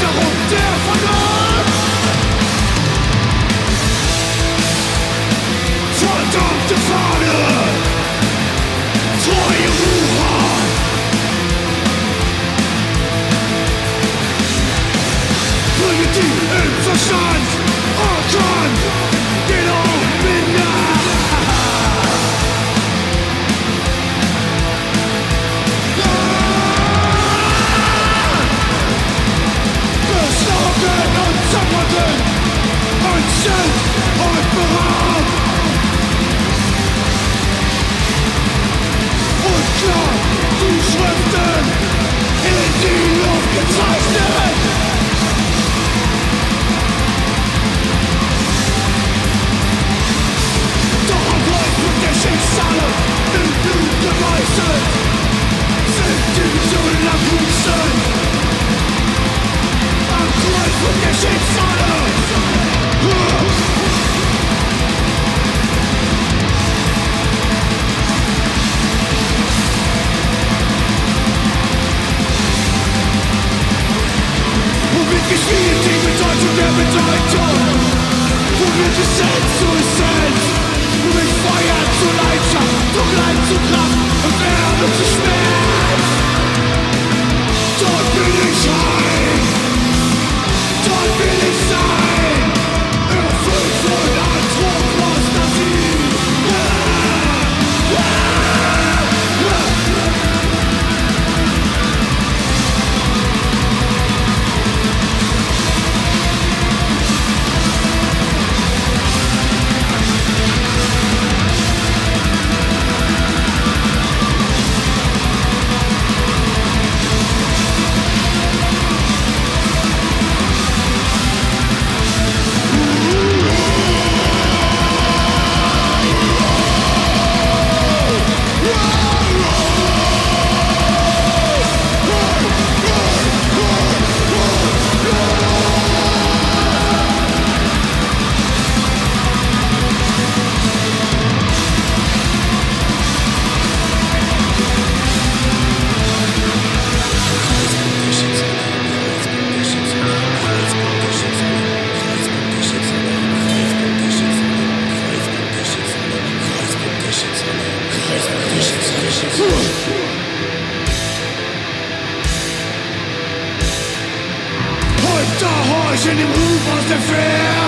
Sicherung der Vernunft. Verdammte Fahne, treue Wucher. Bringe die im Verstand, Orkan, den auch minder. Beschlagen und zerbröckeln, und sind und beraubt. Und klar, die Schriften in die Luft gezeichnet. Doch am Höhepunkt der Schicksale, im Blut gemeißelt, sind die Visionen am höchsten. Am Höhepunkt der Schicksale. Wo wird gespielt die Bedeutung der Bedeutung? Wo wird Essenz zu Essenz? Wo wird Feuer zu Leidenschaft, Dunkelheit zu Kraft und Wärme zu Schmerz? Dort will ich rein, dort will ich sein, erfüllt von Anthropostasie. Und da horch in dem Ruf aus der Ferne.